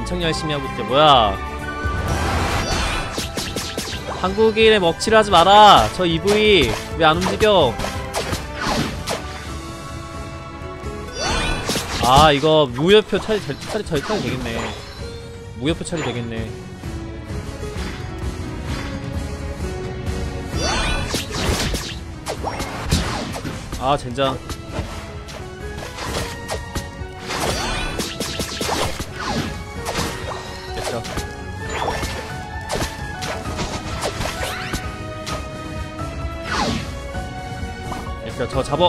엄청 열심히 하고 있죠. 뭐야, 한국인의 먹칠을 하지 마라. 저 EV 왜 안 움직여? 아, 이거 무효표 처리 되겠네. 무효표 처리 되겠네. 아, 젠장. 됐어. 됐어, 저 잡어.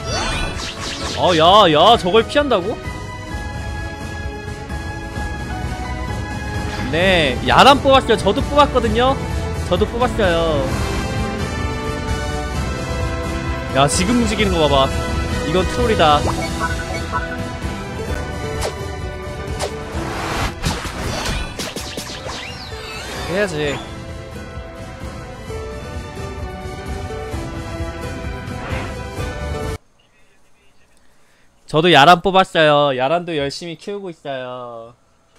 야, 저걸 피한다고? 네, 야란 뽑았어요. 저도 뽑았거든요. 저도 뽑았어요. 야, 지금 움직이는 거 봐봐. 이건 트롤이다. 해야지. 저도 야란 뽑았어요. 야란도 열심히 키우고 있어요.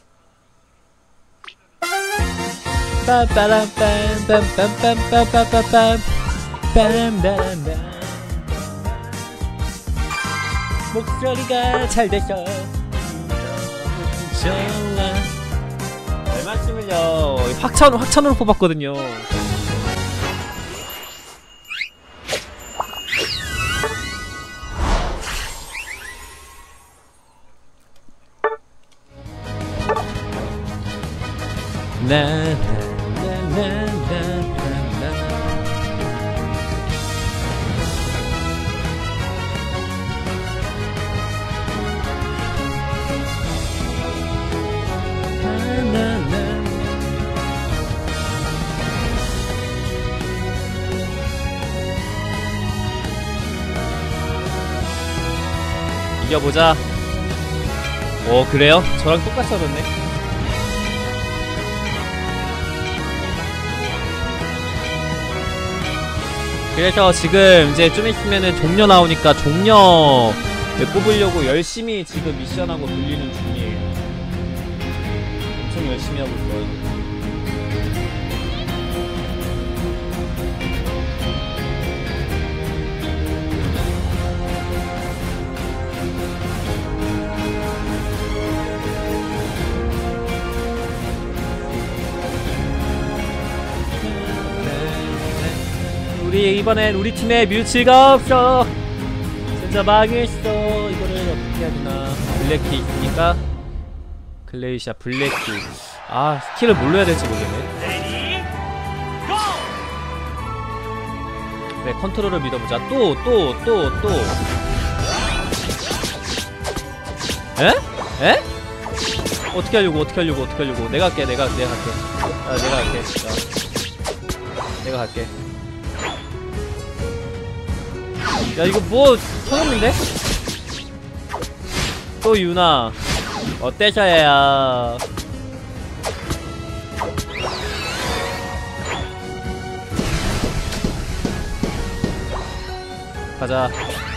목소리가 잘 됐어. 별 말씀을요. 확찬으로 뽑았거든요. 이겨보자. 오, 그래요? 저랑 똑같이 하던데? 그래서 지금 이제 좀 있으면은 종려 나오니까 종려 뽑으려고 열심히 지금 미션하고 돌리는 중이에요. 엄청 열심히 하고 있어요. 이번엔 우리 팀에 뮤츠가 없어. 진짜 망했어. 이거를 어떻게 해야 되나. 블랙키 있으니까 글레이샤 블랙키. 아, 스킬을 뭘로 해야 될지 모르겠네. 그래, 컨트롤을 믿어보자. 또 에? 어떻게 하려고. 내가 할게. 내가 할게. 야, 이거 뭐 터졌는데? 또 유나 어때셔야. 가자.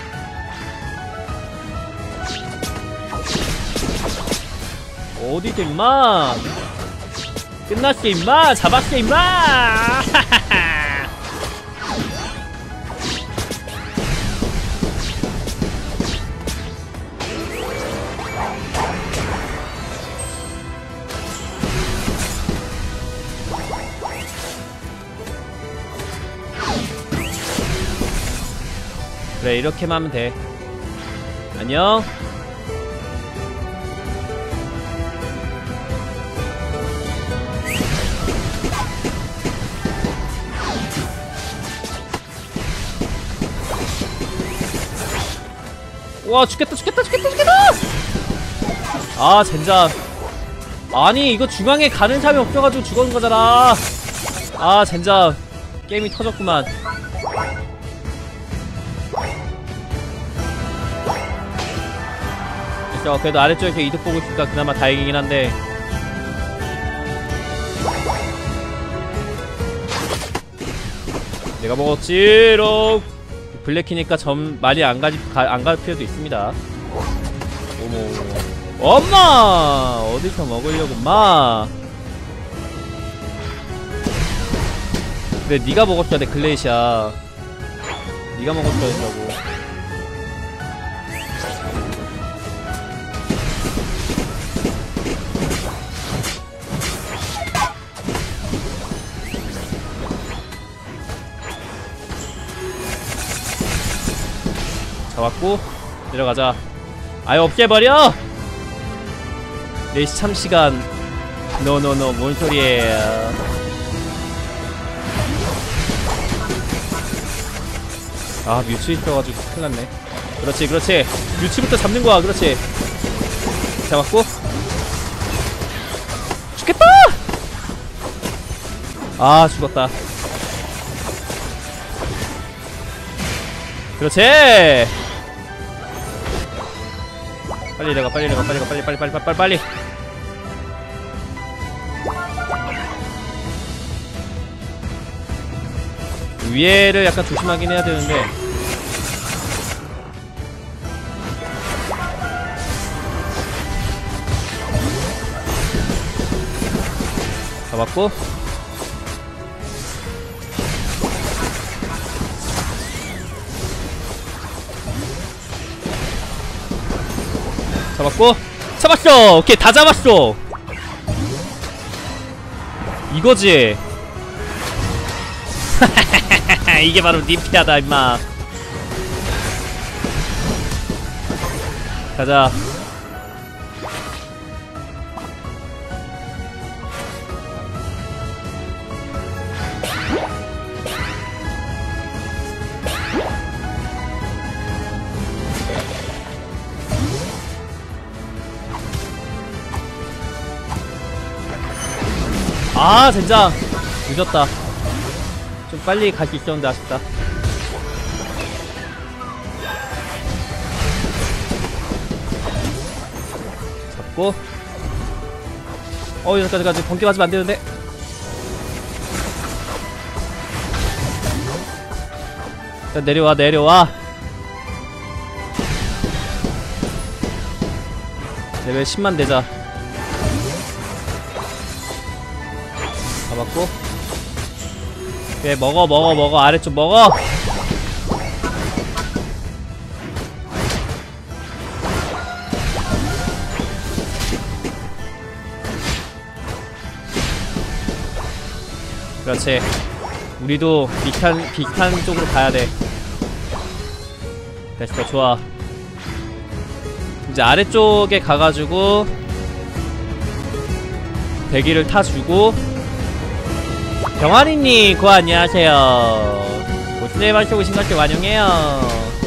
어디지 임마. 끝났어 임마. 잡았어 임마. 그래, 이렇게만 하면 돼. 안녕. 와, 죽겠다. 아, 젠장. 아니, 이거 중앙에 가는 사람이 없어가지고 죽은 거잖아. 아, 젠장. 게임이 터졌구만. 그래도 아래쪽에서 이득 보고 있으니까 그나마 다행이긴 한데. 내가 먹었지롱. 블랙키니까 점 많이 안 갈 필요도 있습니다. 엄마! 어디서 먹으려고 마. 근데 네가 먹었어야 돼. 글레이시아 네가 먹었어야 했다고. 잡았고 내려가자. 아예 없애버려! 내 시참시간. 노노노 뭔 소리예요. 아 뮤츠 있어가지고 큰일났네. 그렇지 그렇지. 뮤츠부터 잡는거야. 그렇지. 잡았고 죽겠다! 아 죽었다. 그렇지. 빨리 내가 빨리 내가 빨리 가 빨리 빨리 빨리 빨리 빨리. 위에를 약간 조심하긴 해야 되는데. 잡았고 잡았고 잡았어. 오케이 다 잡았어. 이거지. 이게 바로 니피하다 임마. 가자. 아 젠장 늦었다. 좀 빨리 갈 수 있었는데 아쉽다. 잡고 여기까지 번개 맞으면 안되는데. 일단 내려와 내려와. 레벨 10만 되자. 잡았고 그래 먹어 아래쪽 먹어. 그렇지. 우리도 비슷한 쪽으로 가야돼. 됐어 좋아. 이제 아래쪽에 가가지고 대기를 타주고. 병아리님 고 안녕하세요. 고스네이 마시 오신 것을 환영해요.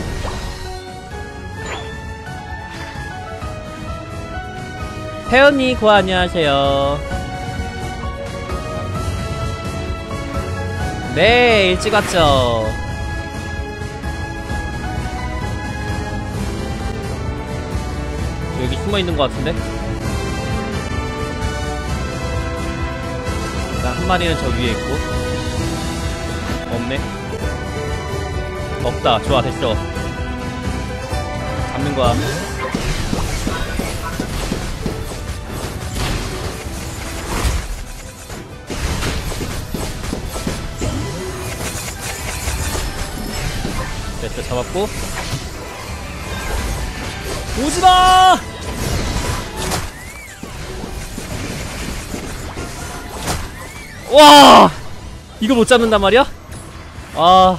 태연님 고 안녕하세요. 네 일찍 왔죠. 여기 숨어있는 것 같은데? 한 마리는 저 위에 있고. 없네. 없다. 좋아 됐어. 잡는 거야. 됐어 잡았고. 오지마! 와! 이걸 못 잡는단 말이야? 아.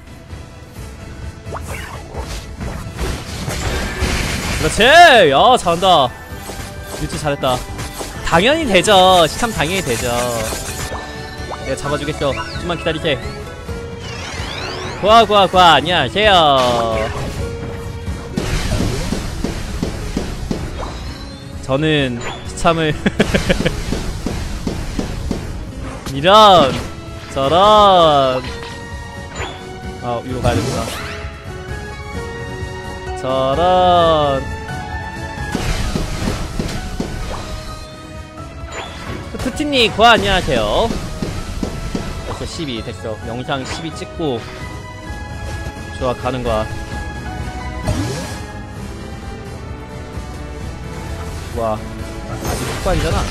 그렇지! 야, 잘한다. 유치 잘했다. 당연히 되죠. 시참 당연히 되죠. 내가 잡아주겠어. 좀만 기다리세. 고아, 안녕하세요. 저는 시참을 이런 저런. 아 위로 가야 되구나. 저런. 푸티님 고아 안녕하세요. 됐어 12 됐어. 영상 12 찍고 좋아 가는 거야. 와, 아직 흑발이잖아.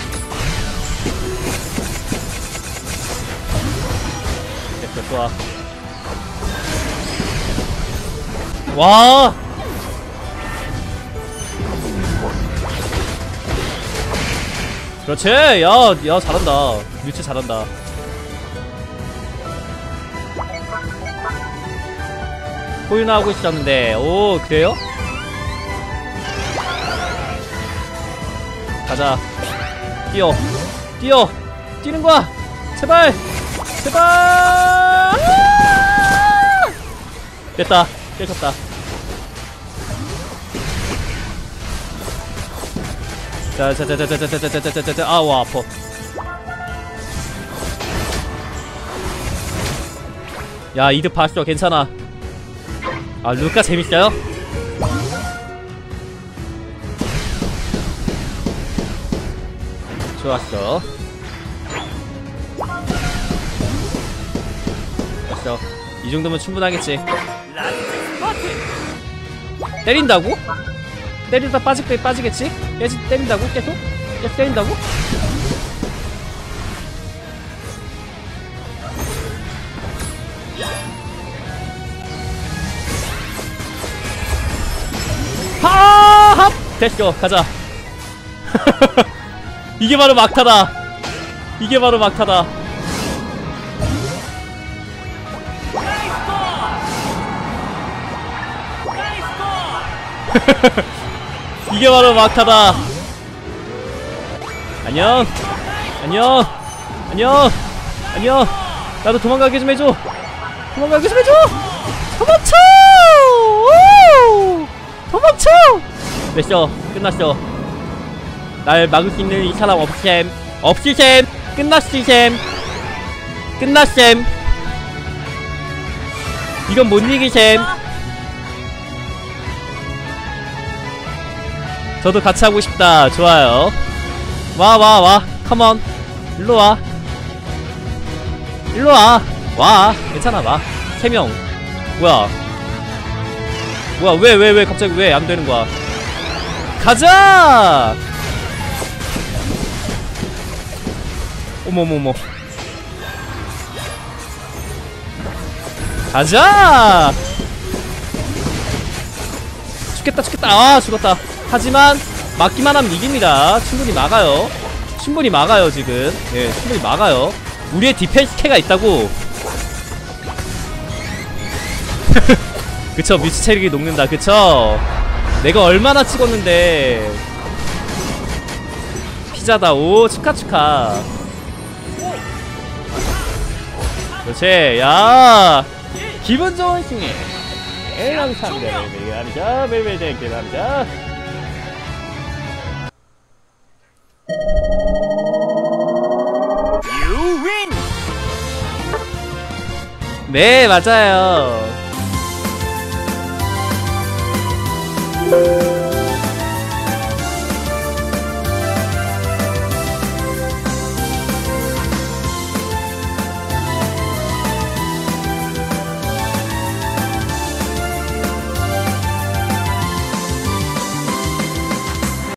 됐어, 좋아. 와! 그렇지! 야, 잘한다. 뮤츠 잘한다. 호유나 하고 있었는데, 오, 그래요? 가자. 뛰어! 뛰는 거야! 제발! 됐다. 깨졌다. 자, 아와 아파. 야, 이득 봤어. 괜찮아. 아, 루카 재밌어요? 좋았어. 됐어. 이 정도면 충분하겠지. 때린다고? 때리다 빠지겠지? 때린다고? 계속 때린다고? 하합! 됐어. 가자. 이게 바로 막타다. 이게 바로 막타다. 안녕. 나도 도망가게 좀 해줘. 도망쳐. 됐어. 끝났어. 날 막을 수 있는 이 사람 없이셈. 끝났셈. 이건 못 이기셈. 저도 같이 하고 싶다. 좋아요. 와. 컴온. 일로 와. 와. 괜찮아, 와. 3명. 뭐야, 왜 갑자기 왜 안 되는 거야? 가자! 어머머머. 가자! 죽겠다. 아, 죽었다. 하지만 막기만 하면 이깁니다. 충분히 막아요 지금. 예, 충분히 막아요. 우리의 디펜스 캐가 있다고. 그쵸, 뮤츠 체력이 녹는다. 그쵸? 내가 얼마나 찍었는데. 피자다. 오, 축하. 그렇지. 야, 기분 좋은 승리. 감사합니다. 매일매일 감사합니다. 네, 맞아요.